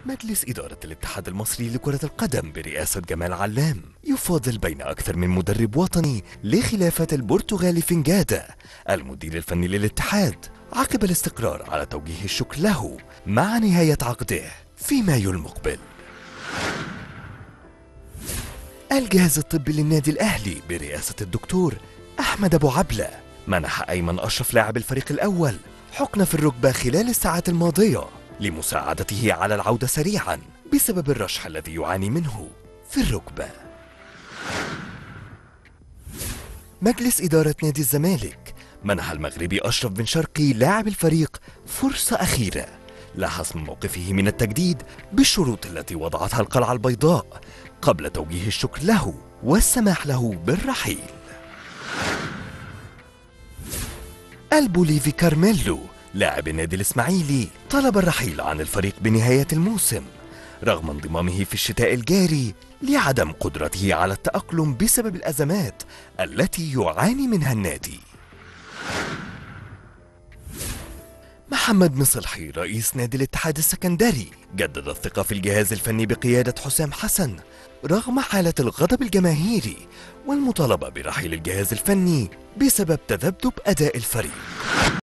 مجلس إدارة الاتحاد المصري لكرة القدم برئاسة جمال علام يفاضل بين أكثر من مدرب وطني لخلافة البرتغالي فنجادا المدير الفني للاتحاد عقب الاستقرار على توجيه الشكر له مع نهاية عقده في مايو المقبل. الجهاز الطبي للنادي الأهلي برئاسة الدكتور أحمد أبو عبلة منح أيمن أشرف لاعب الفريق الأول حقنة في الركبة خلال الساعات الماضية لمساعدته على العودة سريعا بسبب الرشح الذي يعاني منه في الركبة. مجلس إدارة نادي الزمالك منح المغربي أشرف بن شرقي لاعب الفريق فرصة أخيرة لحسم موقفه من التجديد بالشروط التي وضعتها القلعة البيضاء قبل توجيه الشكر له والسماح له بالرحيل. البوليفي كارميلو لاعب النادي الإسماعيلي طلب الرحيل عن الفريق بنهاية الموسم رغم انضمامه في الشتاء الجاري لعدم قدرته على التأقلم بسبب الأزمات التي يعاني منها النادي. محمد مصلحي رئيس نادي الاتحاد السكندري جدد الثقة في الجهاز الفني بقيادة حسام حسن رغم حالة الغضب الجماهيري والمطالبة برحيل الجهاز الفني بسبب تذبذب أداء الفريق.